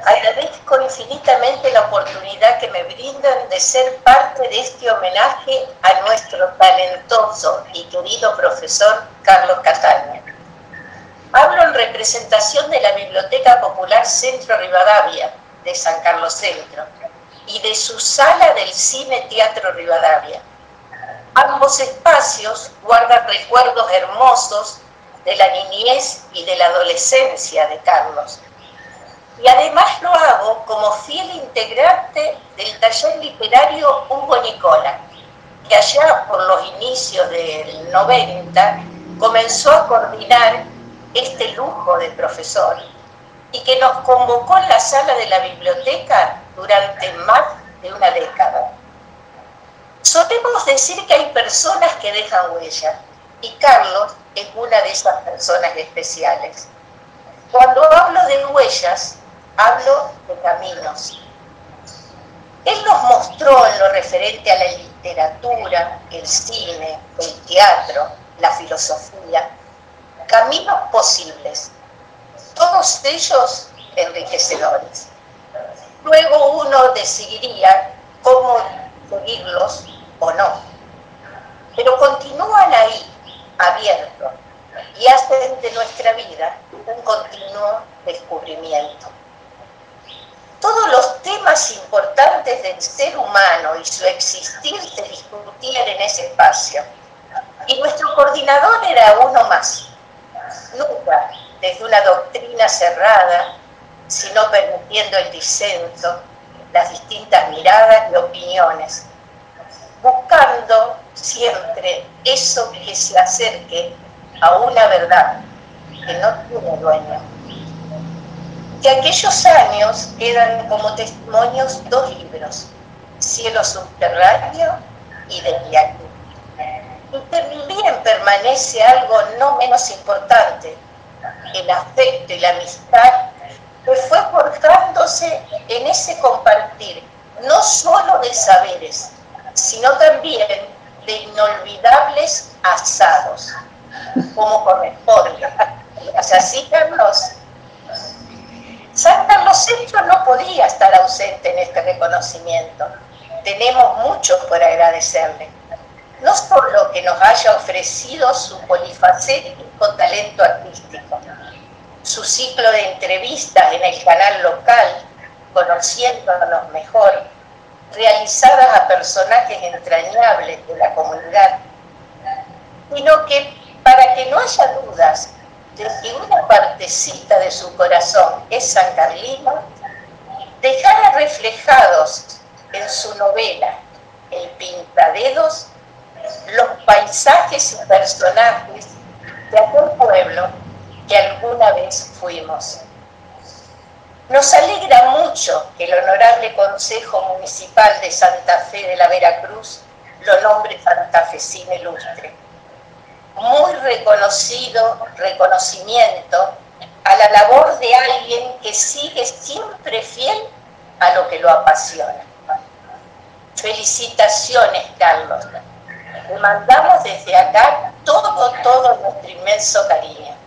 Agradezco infinitamente la oportunidad que me brindan de ser parte de este homenaje a nuestro talentoso y querido profesor Carlos Cataña. Hablo en representación de la Biblioteca Popular Centro Rivadavia de San Carlos Centro y de su sala del Cine Teatro Rivadavia. Ambos espacios guardan recuerdos hermosos de la niñez y de la adolescencia de Carlos. Y además lo hago como fiel integrante del taller literario Hugo Nicola, que allá por los inicios del 90 comenzó a coordinar este lujo de profesor y que nos convocó en la sala de la biblioteca durante más de una década. Solemos decir que hay personas que dejan huella, y Carlos es una de esas personas especiales. Cuando hablo de huellas, hablo de caminos. Él nos mostró en lo referente a la literatura, el cine, el teatro, la filosofía, caminos posibles, todos ellos enriquecedores. Luego uno decidiría cómo seguirlos o no, pero continúan ahí, abiertos, y hacen de nuestra vida un continuo descubrimiento. Todos los temas importantes del ser humano y su existir se discutían en ese espacio, y nuestro coordinador era uno más, nunca desde una doctrina cerrada, sino permitiendo el disenso, las distintas miradas y opiniones, buscando siempre eso que se acerque a una verdad que no tiene dueño. Que aquellos años quedan como testimonios dos libros, Cielo Subterráneo y Desde aquí. Y también permanece algo no menos importante, el afecto y la amistad que fue forjándose en ese compartir, no solo de saberes, sino también de inolvidables asados, como corresponde. ¿Es así, Carlos? San Carlos Centro no podía estar ausente en este reconocimiento. Tenemos mucho por agradecerle. No solo que nos haya ofrecido su polifacético talento artístico, su ciclo de entrevistas en el canal local, Conociéndonos Mejor, realizadas a personajes entrañables de la comunidad, sino que para que no haya dudas de que una partecita de su corazón es sancarlino, dejara reflejados en su novela El Pintadedos los paisajes y personajes de aquel pueblo que alguna vez fuimos. Nos alegra mucho que el Honorable Consejo Municipal de Santa Fe de la Veracruz lo nombre santafesino ilustre. Muy reconocido reconocimiento a la labor de alguien que sigue siempre fiel a lo que lo apasiona. Felicitaciones, Carlos. Le mandamos desde acá todo nuestro inmenso cariño.